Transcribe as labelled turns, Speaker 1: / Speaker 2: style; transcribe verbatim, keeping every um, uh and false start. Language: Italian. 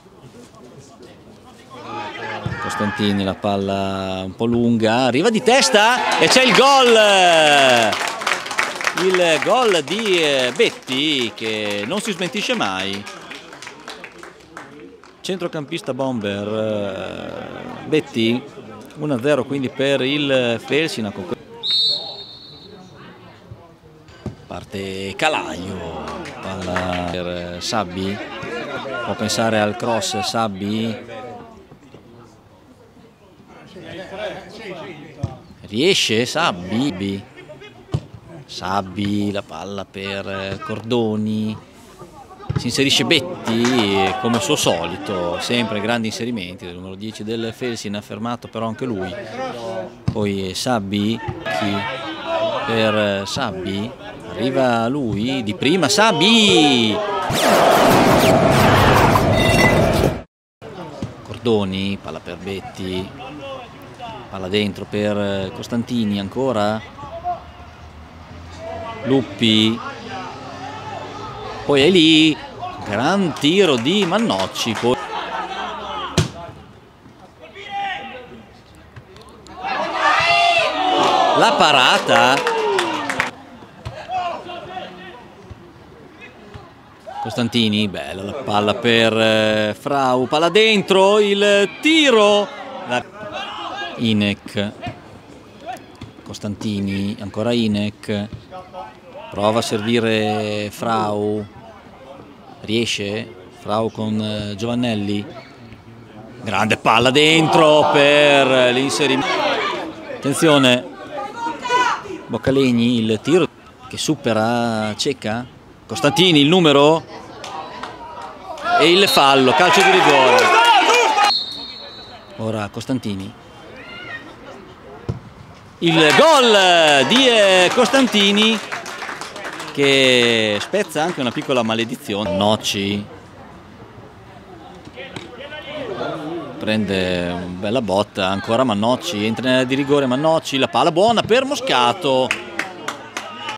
Speaker 1: Costantini, la palla un po' lunga, arriva di testa e c'è il gol! Il gol di Betti che non si smentisce mai. Centrocampista bomber Betti, uno a zero quindi per il Felsina. Parte Calaio, palla per Sabbi, può pensare al cross Sabbi, riesce Sabbi, Sabbi, la palla per Cordoni, si inserisce Betti come suo solito, sempre grandi inserimenti del numero dieci del Felsina, fermato però anche lui. Poi Sabbi, per Sabbi, arriva lui di prima, Sabbi! Cordoni, palla per Betti, palla dentro per Costantini ancora, Luppi, poi è lì, gran tiro di Mannocci, poi la parata, Costantini, bella la palla per Frau, palla dentro, il tiro, Inek, Costantini, ancora Inek, prova a servire Frau, riesce, Frau con Giovannelli, grande palla dentro per l'inserimento, attenzione, Boccalegni, il tiro che supera Cecca, Costantini il numero e il fallo, calcio di rigore. Ora Costantini, il gol di Costantini che spezza anche una piccola maledizione. Nocci prende una bella botta, ancora Mannocci, entra in area di rigore, Mannocci, la palla buona per Moscato.